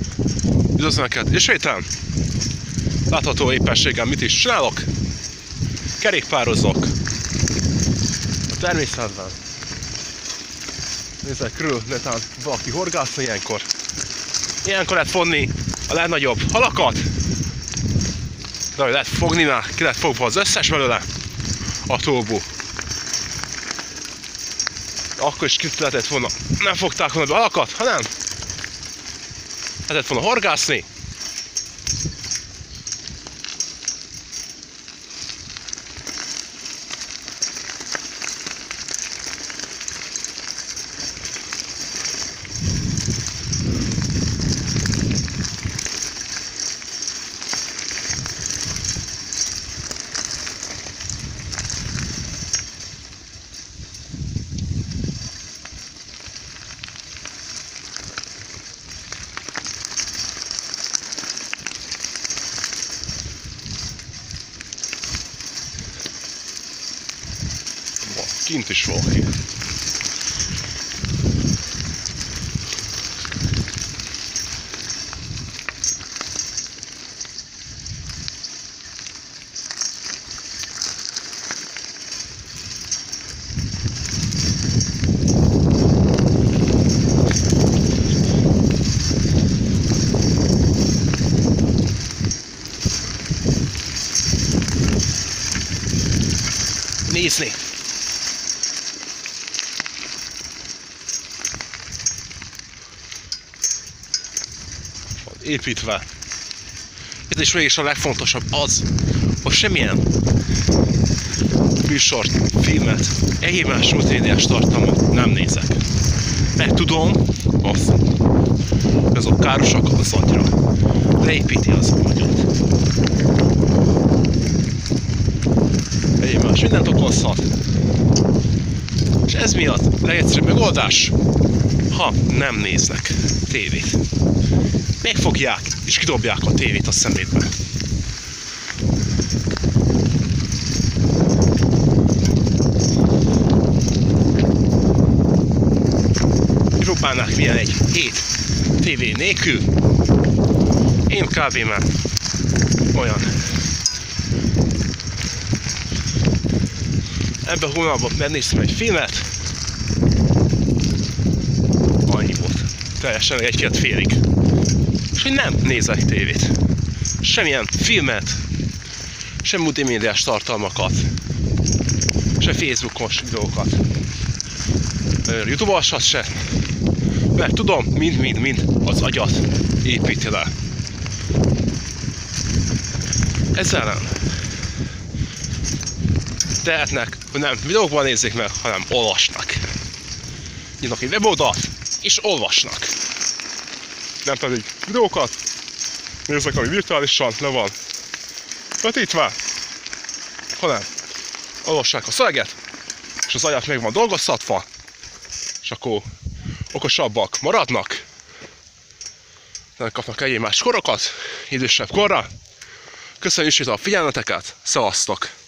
Üdvözlöm neked! Ismételem! Látható éppenséggel mit is csinálok? Kerékpározok a természetben. Nézzek körül, netán valaki horgászni ilyenkor. Ilyenkor lehet fogni a legnagyobb halakat. De hogy lehet fogni már, ki lehet fogva az összes belőle a tóból. Akkor is ki lehetett volna, nem fogták volna be halakat, hanem lehetett volna horgászni. Kint is valaki. Nézni! Építve. Ez is mégis a legfontosabb az, hogy semmilyen műsort, filmet, egyéb más multimédiás tartalmat nem nézek. Mert tudom, azok károsak az agyra. Leépíti az agyat. Egyéb más mindent okozhat. És ez miatt legegyszerűbb megoldás, ha nem néznek tévét. Megfogják és kidobják a tévét a szemétbe. Próbálnák milyen egy hét tévé nélkül. Én kb. Már olyan. Ebben a hónapban megnéztem egy filmet. Annyi volt. Teljesen egy-két félig. És hogy nem nézek tévét. Semmilyen filmet, sem multimédiás tartalmakat, se Facebookos videókat, YouTube-osat se. Mert tudom, mind az agyat építi le. Ezzel nem tehetnek, hogy nem videókban nézzék meg, hanem olvasnak. Nyitnak egy weboldalt, és olvasnak. Nem pedig videókat nézzek, ami virtuálisan le van vetítve, hanem olvassák a szöveget, és az agyat meg van dolgoztatva, és akkor okosabbak maradnak, nem kapnak egyéb más korokat, idősebb korra. Köszönjük a figyelmeteket, szevasztok!